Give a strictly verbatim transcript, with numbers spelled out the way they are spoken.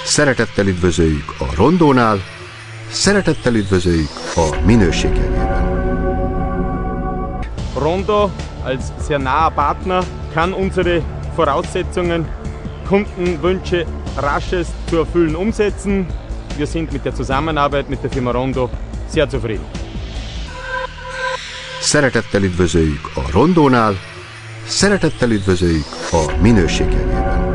Szeretettel üdvözöljük a Rondónál, szeretettel üdvözöljük a minőség jegyében. Rondo als sehr naher Partner kann unsere Voraussetzungen, Kundenwünsche raschest zu erfüllen umsetzen. Wir sind mit der Zusammenarbeit mit der Firma Rondo sehr zufrieden. Szeretettel üdvözöljük a Rondónál, szeretettel üdvözöljük a minőség jegyében.